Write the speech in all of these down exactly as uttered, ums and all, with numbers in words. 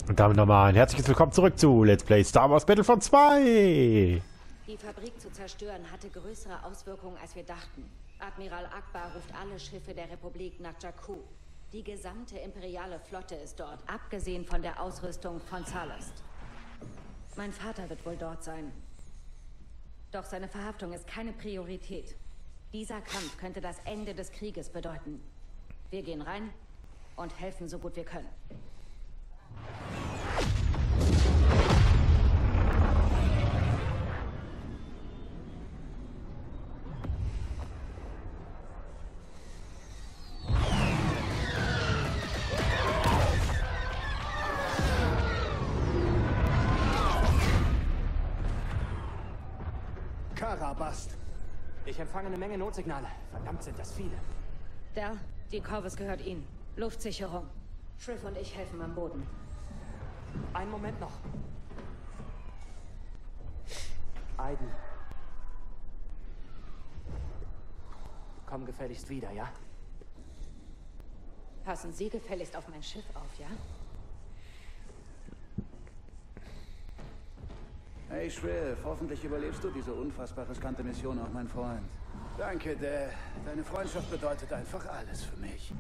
Und damit nochmal ein herzliches Willkommen zurück zu Let's Play Star Wars Battlefront zwei. Die Fabrik zu zerstören hatte größere Auswirkungen, als wir dachten. Admiral Ackbar ruft alle Schiffe der Republik nach Jakku. Die gesamte imperiale Flotte ist dort, abgesehen von der Ausrüstung von Zalast. Mein Vater wird wohl dort sein. Doch seine Verhaftung ist keine Priorität. Dieser Kampf könnte das Ende des Krieges bedeuten. Wir gehen rein und helfen so gut wir können. Karabast. Ich empfange eine Menge Notsignale. Verdammt, sind das viele. Dell, die Corvus gehört Ihnen. Luftsicherung. Shriv und ich helfen am Boden. Einen Moment noch. Aiden. Komm gefälligst wieder, ja? Passen Sie gefälligst auf mein Schiff auf, ja? Hey Shriv, hoffentlich überlebst du diese unfassbar riskante Mission auch, mein Freund. Danke, Dell. Deine Freundschaft bedeutet einfach alles für mich.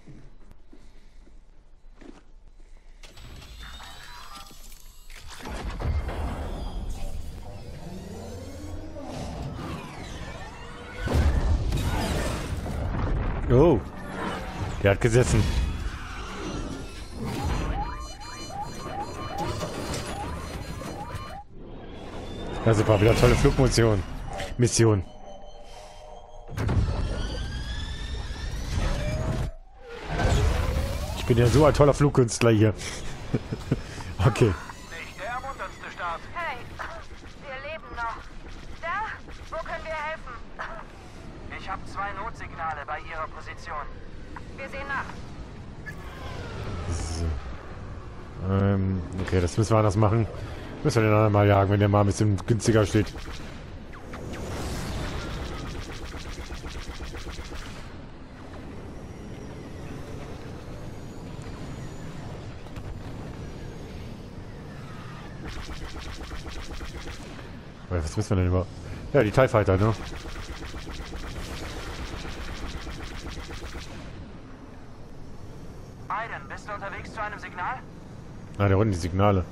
Oh, der hat gesessen. Ja, super, wieder tolle Flugmission. Mission. Ich bin ja so ein toller Flugkünstler hier. Okay. Nicht der ermunterndste Start. Hey, wir leben noch. Da? Wo können wir helfen? Ich habe zwei Notsignale bei Ihrer Position. Wir sehen nach. So. Ähm, okay, das müssen wir anders machen. Müssen wir den anderen mal jagen, wenn der mal ein bisschen günstiger steht. Was müssen wir denn über? Ja, die TIE Fighter, ne? Aiden, bist du unterwegs zu einem Signal? Ah, da unten die Signale.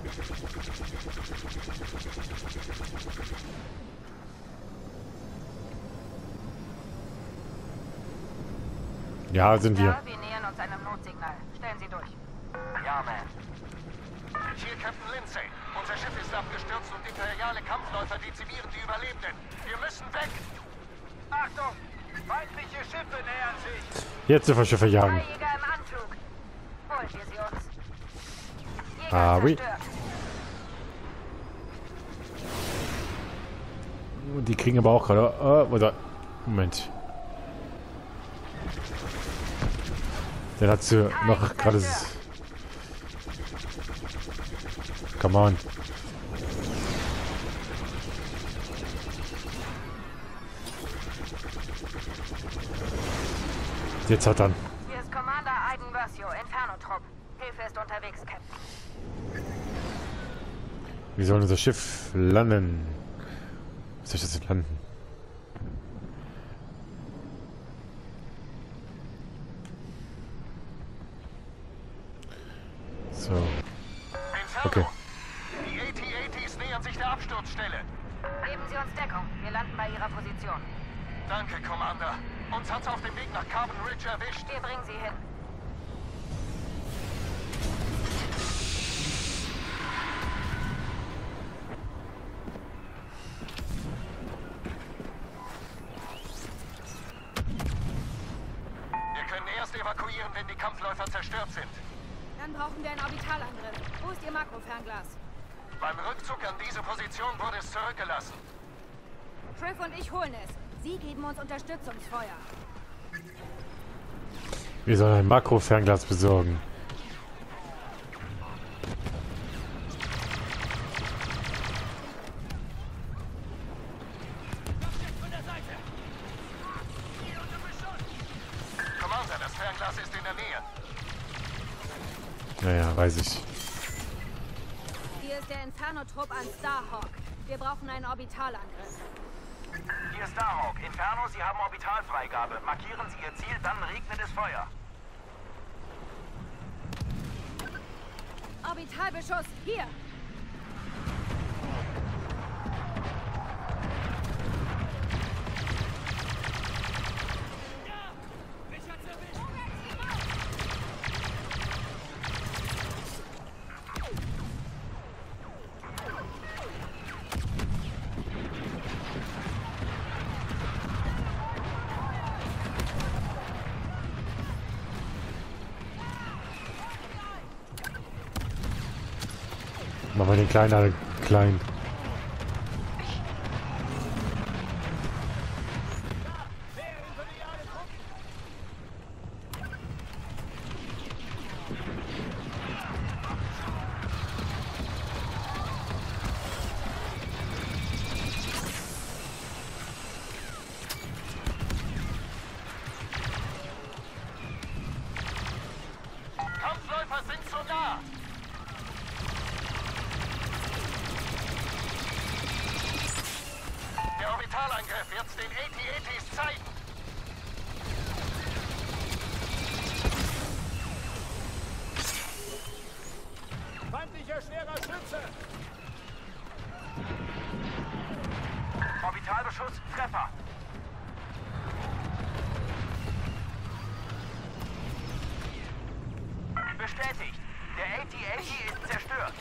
Ja, sind wir. Ja, wir nähern uns einem Notsignal. Stellen Sie durch. Ja, man. Hier Captain Lindsay. Unser Schiff ist abgestürzt und imperiale Kampfläufer dezimieren die Überlebenden. Wir müssen weg. Achtung! Feindliche Schiffe nähern sich. Jetzt dürfen wir Schiffe jagen. Zwei Jäger im Anflug. Holen wir sie uns. Jäger Ah, oui. zerstört. Die kriegen aber auch gerade... Äh, oder... Moment. Der hat sie noch gerade... Come on. Jetzt hat er. Hier ist Commander Aiden Versio, Inferno-Trupp. Hilfe ist unterwegs, Captain. Wir sollen unser Schiff landen. Wie soll ich das jetzt landen? So. Okay. Die A T A Ts nähern sich der Absturzstelle. Geben Sie uns Deckung. Wir landen bei Ihrer Position. Danke, Commander. Uns hat's auf dem Weg nach Carbon Ridge erwischt. Wir bringen Sie hin. Wir können erst evakuieren, wenn die Kampfläufer zerstört sind. Dann brauchen wir einen Orbitalangriff. Wo ist Ihr Makrofernglas? Beim Rückzug an diese Position wurde es zurückgelassen. Shriv und ich holen es. Sie geben uns Unterstützungsfeuer. Wir sollen ein Makrofernglas besorgen. Commander, das Fernglas ist in der Nähe. Naja, weiß ich. Hier ist der Inferno-Trupp an Starhawk. Wir brauchen einen Orbitalangriff. Hier ist Starhawk. Inferno, Sie haben Orbitalfreigabe. Markieren Sie Ihr Ziel, dann regnet es Feuer. Orbitalbeschuss, hier! Machen wir den Kleinen alle klein. Kampfläufer sind zu nah. Der Orbitalangriff wird's den A T A Ts zeigen. Feindlicher schwerer Schütze! Orbitalbeschuss, Treffer. Bestätigt. Der A T A T ist zerstört.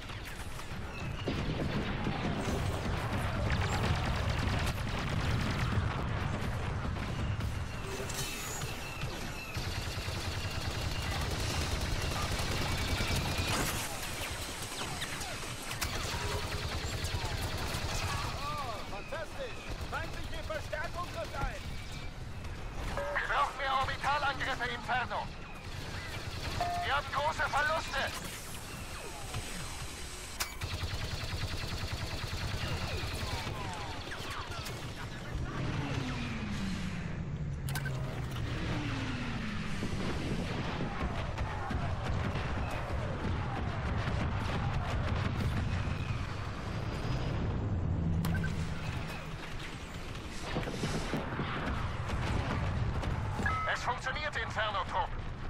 Feindliche Verstärkung trifft ein! Wir brauchen mehr Orbitalangriffe, Inferno. Wir haben große Verluste. Es funktioniert, Inferno-Trupp.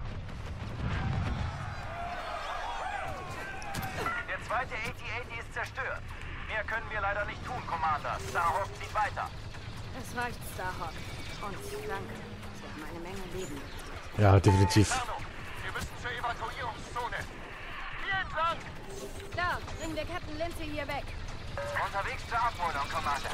Der zweite A T A T ist zerstört. Mehr können wir leider nicht tun, Commander. Starhawk zieht weiter. Es reicht, Starhawk. Und danke. Sie haben eine Menge Leben. Ja, definitiv. Inferno, wir müssen zur Evakuierungszone. Hier entlang! Da, bringen wir Captain Lindsay hier weg. Unterwegs zur Abholung, Commander.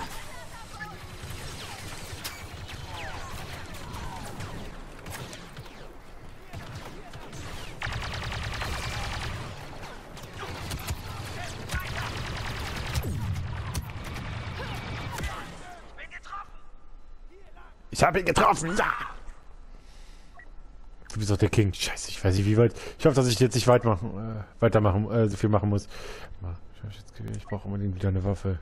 Ich habe ihn getroffen, ja! Du bist doch der King. Scheiße, ich weiß nicht, wie weit. Ich hoffe, dass ich jetzt nicht weit machen, äh, weitermachen, äh, so viel machen muss. Ich brauche unbedingt wieder eine Waffe.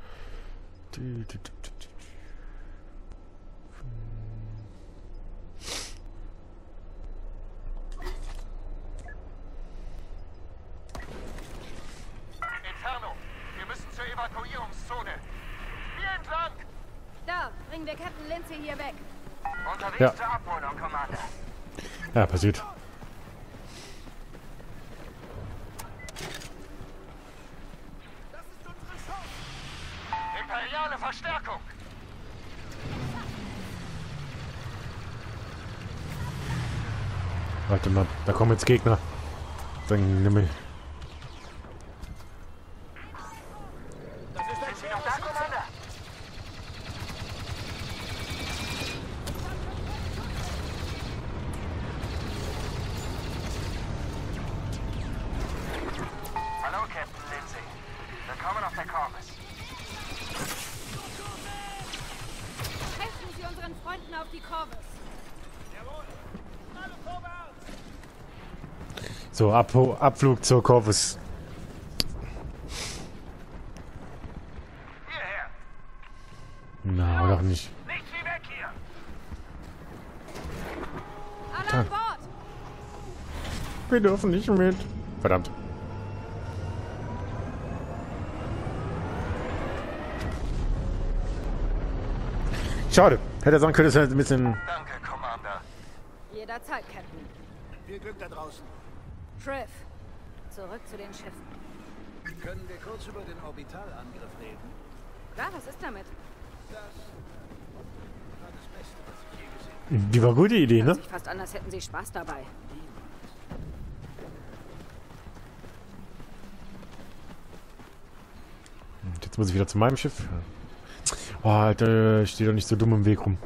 Inferno, wir müssen zur Evakuierungszone. Hier entlang! Da, bringen wir Captain Lindsay hier weg. Unterwegs Ja. zur Abholung, Commander. Ja, passiert. Imperiale Verstärkung! Warte mal, da kommen jetzt Gegner. Dann nimm ich. Sind Sie noch da, Commander? Hallo, Captain Lindsay. Willkommen auf der Corvus. Helfen Sie unseren Freunden auf die Corvus. Alle vorwärts! So, Ab Abflug zur Corvus. Hierher! Na, doch nicht. Nicht wie weg hier! Alle an Bord! Wir dürfen nicht mit. Verdammt. Schade. Hätte er sagen können, das ist ein bisschen... Danke, Commander. Jederzeit, Captain. Viel Glück da draußen. Triff, zurück zu den Schiffen. Können wir kurz über den Orbitalangriff reden? Klar, was ist damit? Das war das Beste, was ich je gesehen habe. Die war gute Idee, ne? Hört sich fast an, als hätten sie Spaß dabei. Jetzt muss ich wieder zu meinem Schiff. Oh, Alter, ich stehe doch nicht so dumm im Weg rum.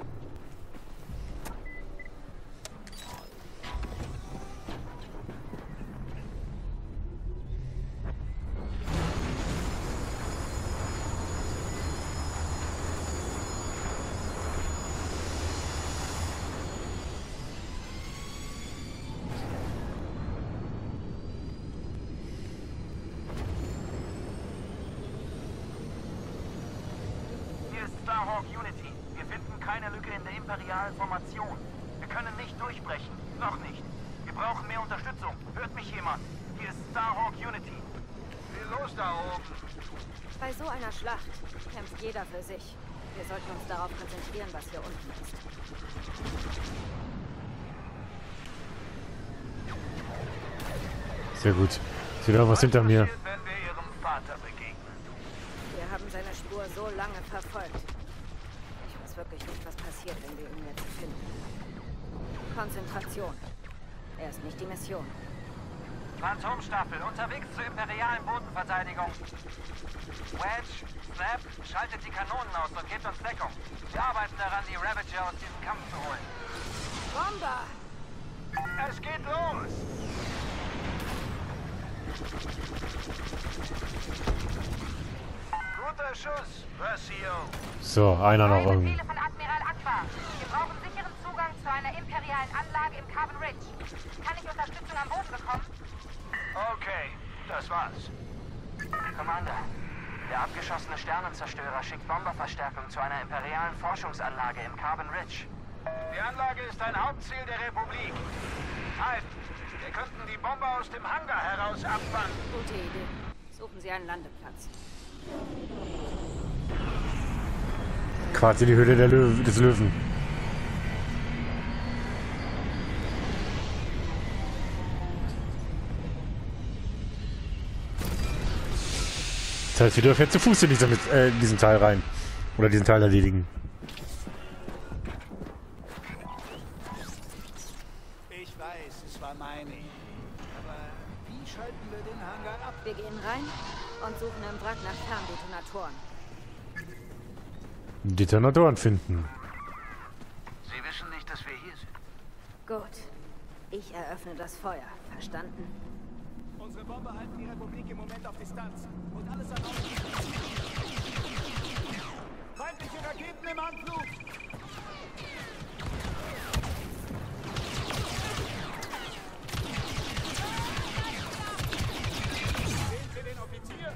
Starhawk Unity. Wir finden keine Lücke in der imperialen Formation. Wir können nicht durchbrechen. Noch nicht. Wir brauchen mehr Unterstützung. Hört mich jemand? Hier ist Starhawk Unity. Viel los da oben. Bei so einer Schlacht kämpft jeder für sich. Wir sollten uns darauf konzentrieren, was hier unten ist. Sehr gut. Ich sehe da was hinter mir. Wenn wir ihrem Vater begegnen. Wir haben seine Spur so lange verfolgt. Ich weiß wirklich nicht, was passiert, wenn wir ihn jetzt finden. Konzentration. Er ist nicht die Mission. Phantomstaffel, unterwegs zur imperialen Bodenverteidigung. Wedge, Snap, schaltet die Kanonen aus und gebt uns Deckung. Wir arbeiten daran, die Ravager aus diesem Kampf zu holen. Bomber! Es geht los! Guter Schuss, Versio. So, einer noch irgendwie. Befehle von Admiral Akbar. Wir brauchen sicheren Zugang zu einer imperialen Anlage im Carbon Ridge. Kann ich Unterstützung am Boden bekommen? Okay, das war's. Commander, der abgeschossene Sternenzerstörer schickt Bomberverstärkung zu einer imperialen Forschungsanlage im Carbon Ridge. Die Anlage ist ein Hauptziel der Republik. Halt, wir könnten die Bomber aus dem Hangar heraus abfangen. Gute Idee. Suchen Sie einen Landeplatz. Quasi die Höhle der Löw des Löwen. Das heißt, wir dürfen jetzt zu Fuß in diesen, äh, in diesen Teil rein. Oder diesen Teil erledigen. Ich weiß, es war meine Idee. Aber wie schalten wir den Hangar ab? Wir gehen rein und suchen im Wrack nach Kerndetonatoren. Detonatoren finden. Sie wissen nicht, dass wir hier sind. Gut. Ich eröffne das Feuer. Verstanden? Unsere Bomber halten die Republik im Moment auf Distanz. Und alles an feindliche Raketen im Anflug! Sehen Sie den Offizier?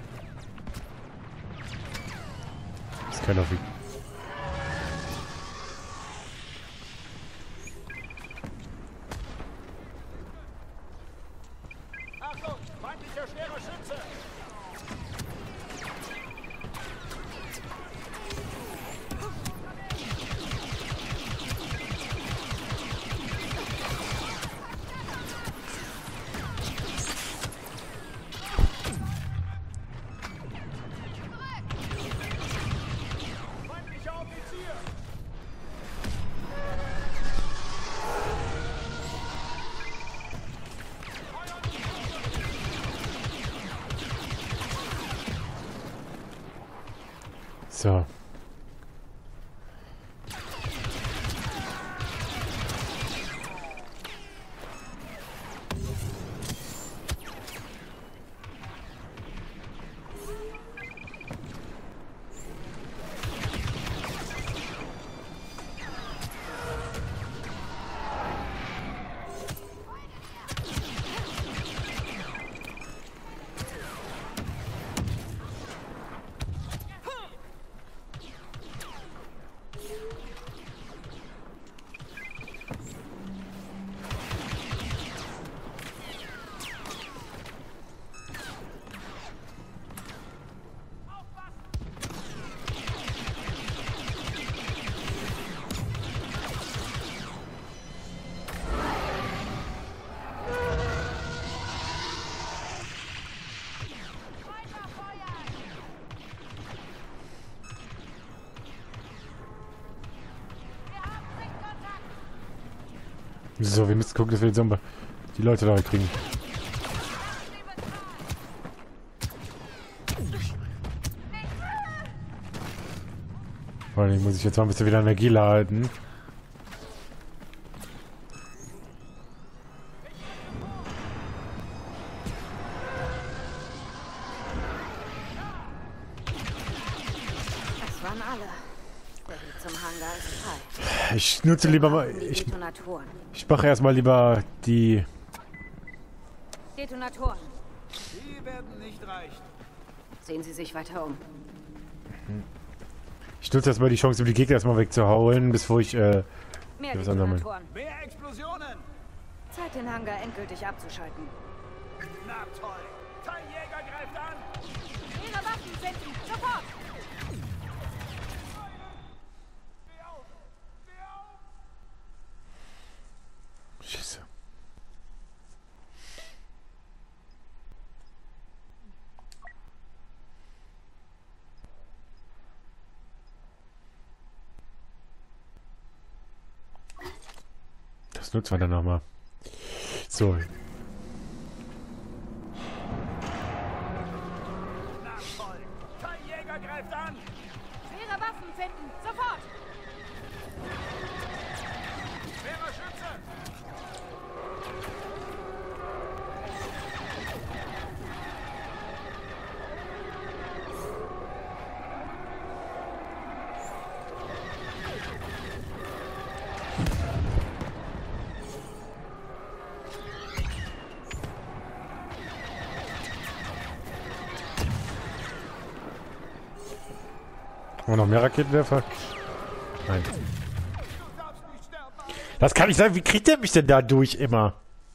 Das ist kein Offizier. Achtung! Feindlicher schwerer Schütze! Feindlicher Offizier! So. So, wir müssen gucken, dass wir jetzt die Leute da kriegen. Vor allem muss ich jetzt mal ein bisschen wieder Energie laden. Das waren alle. Der Weg zum Hangar ist frei. Ich nutze lieber mal. Die Ich, Detonatoren. ich mache erstmal lieber die. Detonatoren. Die werden nicht reichen. Sehen Sie sich weiter um. Ich nutze erstmal die Chance, um die Gegner erstmal wegzuhauen, bevor ich äh, Mehr hier was ansammeln. Detonatoren. Mehr Explosionen! Zeit, den Hangar endgültig abzuschalten. Na toll! Teiljäger greift an! Ihre Waffen senden! Sofort! Scheiße. Das nutzen wir dann nochmal. So. Na toll! Teiljäger greift an! Schwere Waffen finden! Sofort! Schwerer Schütze! Haben wir noch mehr Raketenwerfer? Nein. Das kann nicht sein. Wie kriegt der mich denn da durch immer?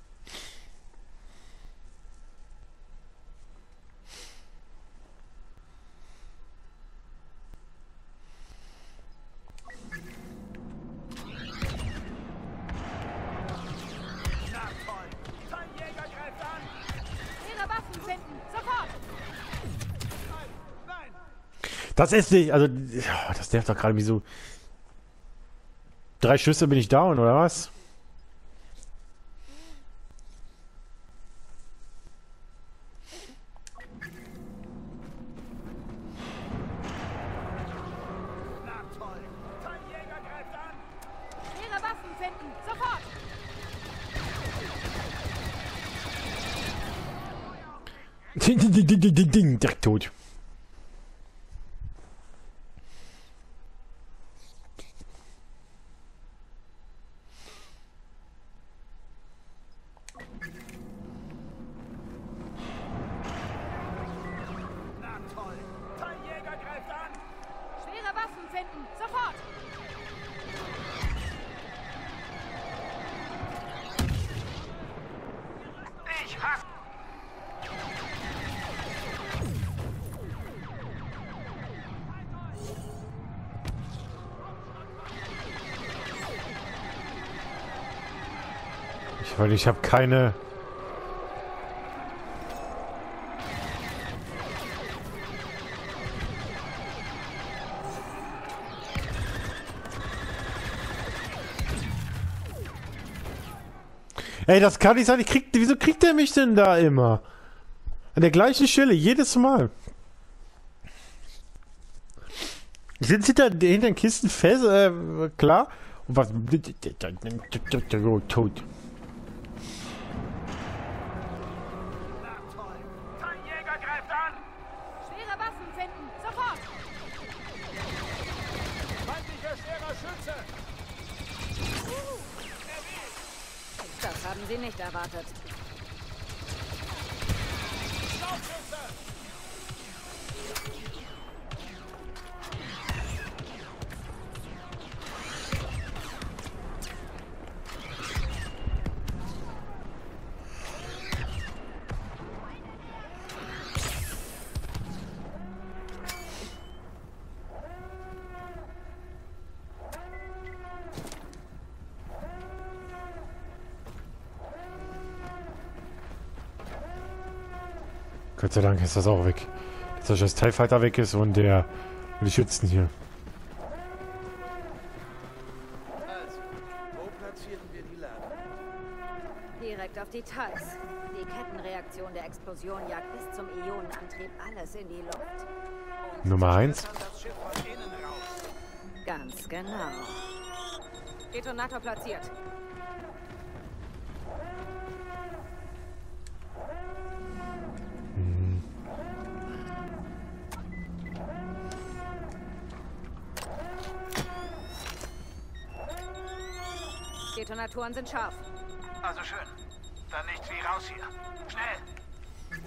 Na toll! Teiljäger greift an! Ihre Waffen finden! Sofort! Nein! Nein! Das ist nicht. Also, ja, das nervt doch gerade wie so. Drei Schüsse bin ich down, oder was? Na toll! Teiljäger greift an! Ihre Waffen finden! Sofort! Ding, ding, ding, ding, ding, ding, direkt tot. Na toll! Teiljäger greift an! Schwere Waffen finden! Sofort! Ich hasse... Ich, weil ich habe keine. Ey, das kann nicht sein. Ich krieg, wieso kriegt der mich denn da immer? An der gleichen Stelle, jedes Mal. Ich sitze hinter, hinter den Kisten fest, äh, klar. Und was... Tot. Na toll! Teiljäger greift an! Schwere Waffen finden! Sofort! Feindlicher schwerer Schütze! Das haben Sie nicht erwartet. Scharfschütze! Gott sei Dank ist das auch weg. Dass das TIE Fighter weg ist und der und die Schützen hier. Also, wo platzieren wir die Ladung? Details. Die Kettenreaktion der Explosion jagt bis zum Ionenantrieb alles in die Luft. Nummer eins. Ganz genau. Detonator platziert. Detonatoren sind scharf. Also schön. Dann nichts wie raus hier. Schnell!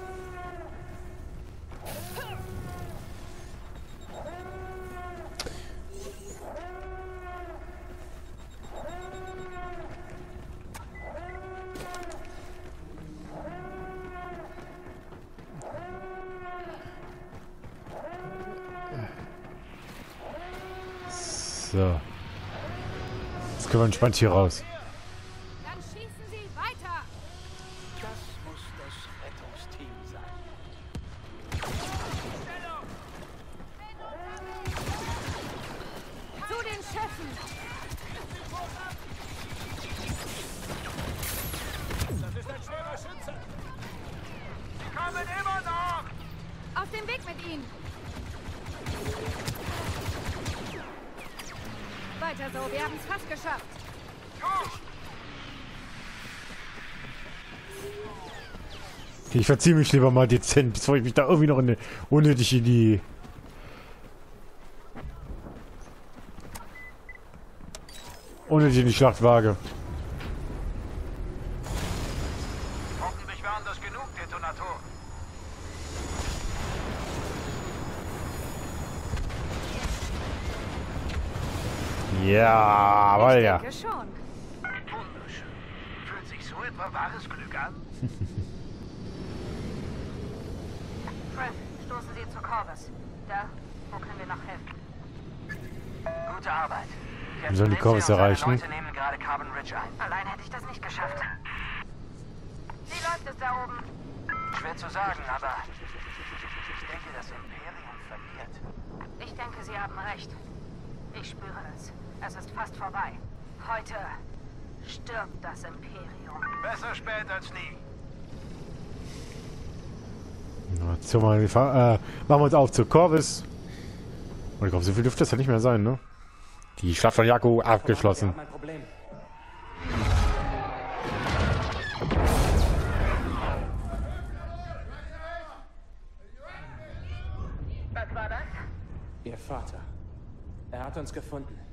So. Jetzt können wir entspannt hier raus. Dann schießen Sie weiter. Das muss das Rettungsteam sein. Zu den Schiffen. Das ist ein schwerer Schütze! Sie kommen immer noch! Auf dem Weg mit Ihnen. Weiter so, wir haben es fast geschafft. Ich verziehe mich lieber mal dezent, bevor ich mich da irgendwie noch in die, unnötig in die... unnötig in die Schlacht wage. Hoffentlich waren das genug Detonatoren. Ja, weil ja. Denke schon. Wunderschön. Fühlt sich so etwa wahres Glück an? Fred, stoßen Sie zu Corvus. Da, wo können wir noch helfen? Gute Arbeit. Wir sollen die Corvus erreichen. Leute nehmen gerade Carbon Ridge ein. Allein hätte ich das nicht geschafft. Wie läuft es da oben? Schwer zu sagen, aber ich denke, das Imperium verliert. Ich denke, Sie haben recht. Ich spüre es. Es ist fast vorbei. Heute stirbt das Imperium. Besser spät als nie. So, mal die Fahr äh, machen wir uns auf zu Corvus. Und ich glaube, so viel dürfte das ja nicht mehr sein, ne? Die Schlacht von Jakku abgeschlossen. Wir haben ein Problem. Was war das? Ihr Vater. Er hat uns gefunden.